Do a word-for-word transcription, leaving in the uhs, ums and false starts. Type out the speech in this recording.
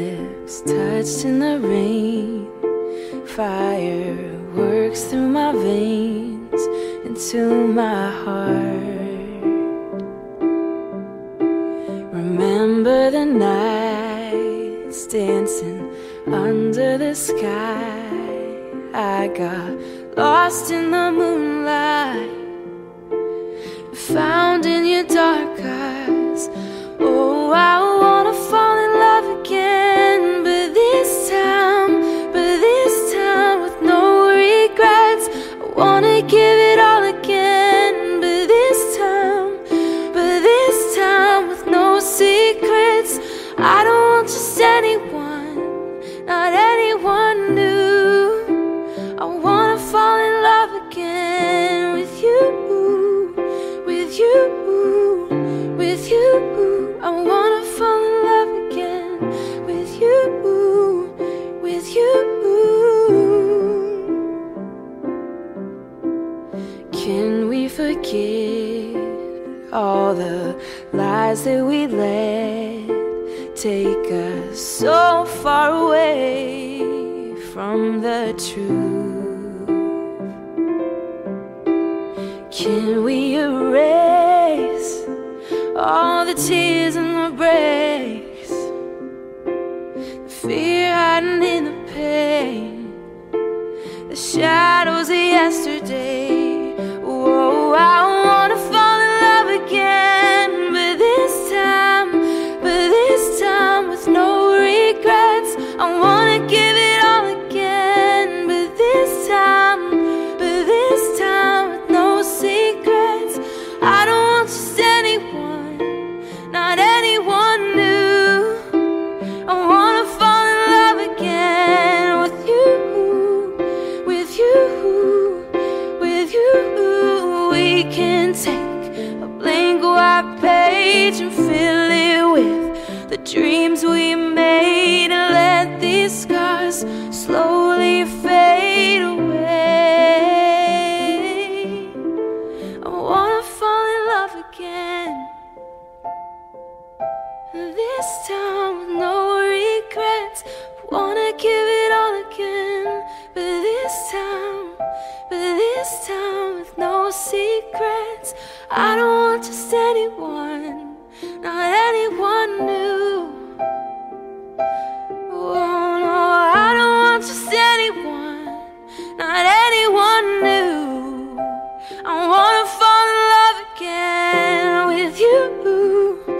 lips touched in the rain, fireworks through my veins, into my heart. Remember the nights dancing under the sky. I got lost in the moonlight, found in your dark eyes. Oh, I wanna fall in love again, but this time, but this time with no regrets. I wanna give it all again, but this time, but this time with no secrets. I don't want just anyone, not anyone new. I wanna fall in love again with you, with you, with you. I wanna fall in love again with you, with you. Can we forget all the lies that we let take us so far away from the truth? Can we erase all the tears and the breaks, the fear hiding in the pain, the shadows of yesterday? Oh, I wanna fall in love again, but this time, but this time with no regrets. I wanna give it all again, but this time, but this time with no secrets. I don't want just anyone, not anyone new. I wanna fall in love again with you, with you, with you. We can take a blank white page and fill it with the dreams we made, and let these scars slowly fade away. I wanna fall in love again, this time with no regrets. Wanna give it all again, but this time, but this time with no secrets. I don't want just anyone, not anyone new. Oh no, I don't want just anyone, not anyone new. I wanna fall in love again with you.